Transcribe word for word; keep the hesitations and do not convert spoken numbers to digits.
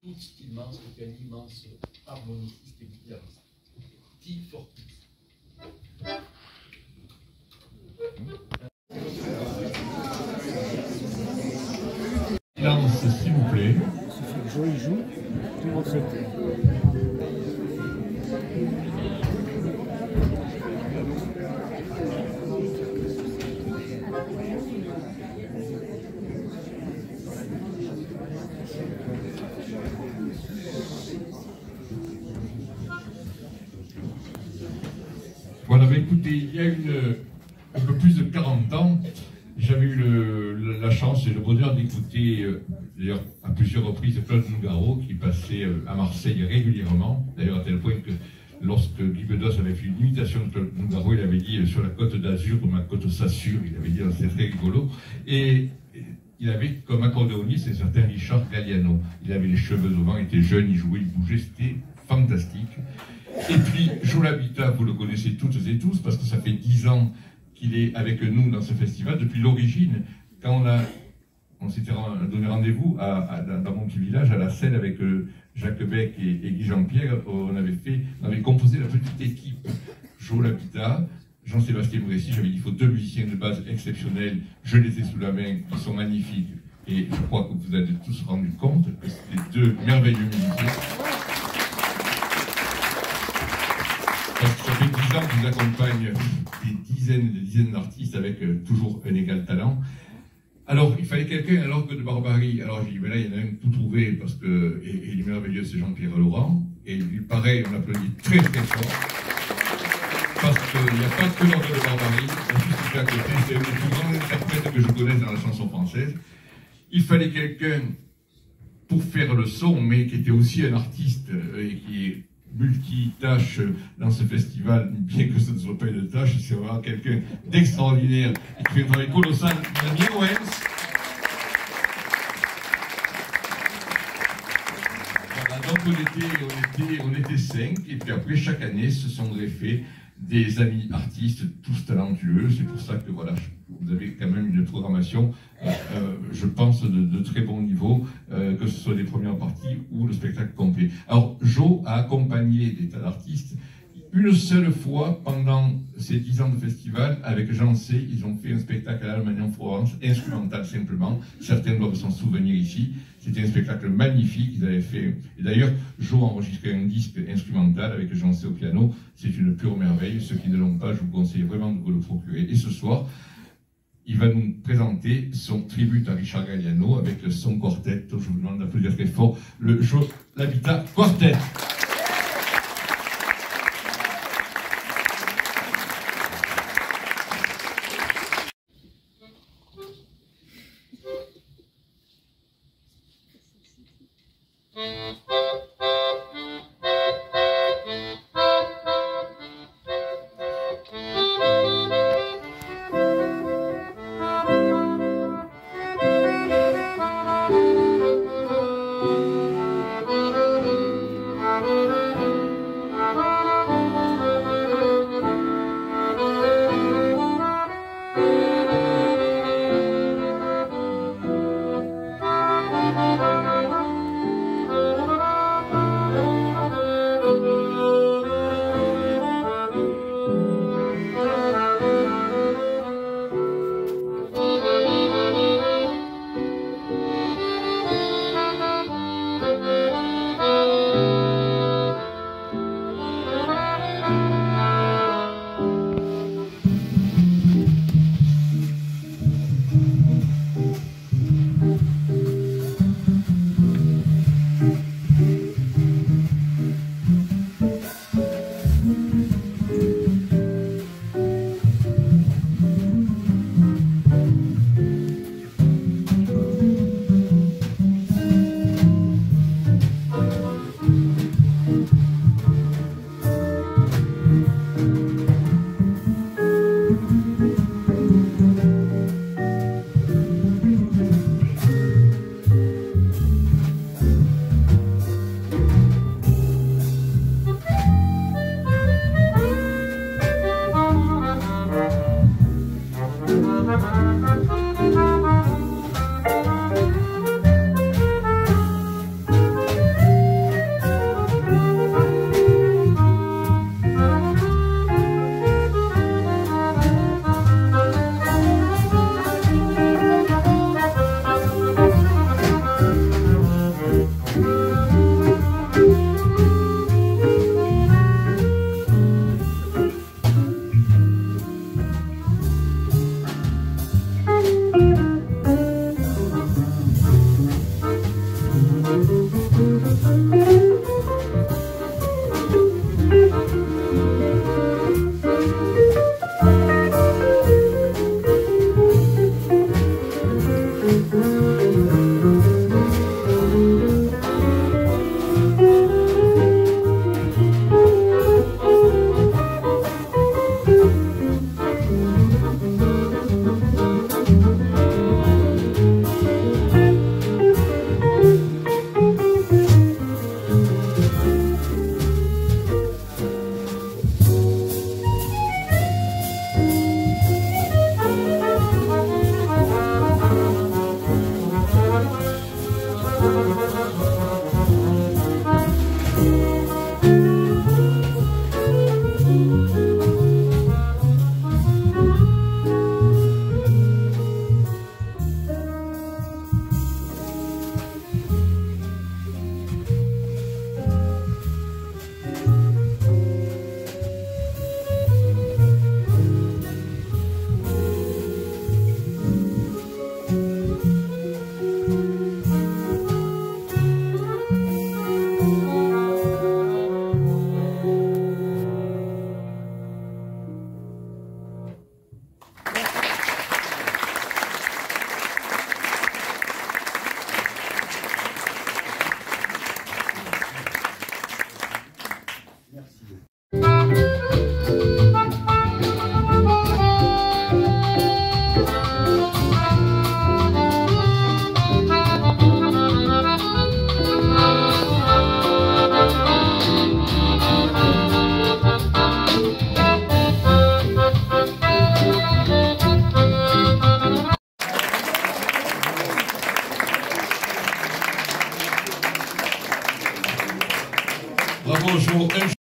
Tout immense, avec un immense harmoniciste et guitariste. T. Fortus. Silence, s'il vous plaît. Il suffit que Joe il joue, tout le monde se tait. Voilà, bah écoutez, il y a une, un peu plus de quarante ans, j'avais eu le, la chance et le bonheur d'écouter, euh, d'ailleurs à plusieurs reprises, Claude Nougaro qui passait euh, à Marseille régulièrement, d'ailleurs à tel point que lorsque Guy Bedos avait fait une imitation de Claude Nougaro, il avait dit euh, sur la côte d'Azur, ma côte s'assure, il avait dit, c'est très rigolo, et il avait comme accordéoniste un certain Richard Galliano. Il avait les cheveux au vent, il était jeune, il jouait, il bougeait, c'était fantastique. Et puis, Joe Labita, vous le connaissez toutes et tous, parce que ça fait dix ans qu'il est avec nous dans ce festival, depuis l'origine, quand on, a, on s'était donné rendez-vous à, à, dans mon petit village, à la Selle, avec euh, Jacques Beck et, et Guy Jean-Pierre, on avait fait, on avait composé la petite équipe Joe Labita, Jean-Sébastien Brécy, j'avais dit il faut deux musiciens de base exceptionnels, je les ai sous la main, ils sont magnifiques, et je crois que vous avez tous rendu compte que c'était deux merveilleux musiciens. Parce que ça fait dix ans que j'accompagne des dizaines et des dizaines d'artistes avec euh, toujours un égal talent. Alors, il fallait quelqu'un à l'orgue de Barbarie. Alors, j'ai dit, mais là, il y en a un tout trouvé, parce que, et, et il est merveilleux, c'est Jean-Pierre Laurent. Et lui, pareil, on applaudit très très fort. Parce qu'il n'y a pas que l'orgue de Barbarie, c'est à côté, c'est un des plus grands interprètes que je connaisse dans la chanson française. Il fallait quelqu'un pour faire le son, mais qui était aussi un artiste, euh, et qui est multitâche dans ce festival, bien que ce ne soit pas une tâche, c'est vraiment quelqu'un d'extraordinaire et qui fait un travail colossal. Damien Owens. Voilà, donc on était, on, était, on était cinq, et puis après, chaque année, se sont greffés des amis artistes, tous talentueux. C'est pour ça que voilà, vous avez quand même une programmation, euh, euh, je pense, de, de très bon niveau, euh, que ce soit les premières parties ou le spectacle complet. Alors, Joe a accompagné des tas d'artistes. Une seule fois, pendant ces dix ans de festival, avec Jean C, ils ont fait un spectacle à l'Allemagne en Provence, instrumental simplement. Certains doivent s'en souvenir ici. C'était un spectacle magnifique. Ils avaient fait. Et d'ailleurs, Joe a enregistré un disque instrumental avec Jean C au piano. C'est une pure merveille. Ceux qui ne l'ont pas, je vous conseille vraiment de vous le procurer. Et ce soir, il va nous présenter son tribut à Richard Galliano avec son quartet. Je vous demande d'applaudir très fort le Joe Labita Quartet. Bravo, Joe.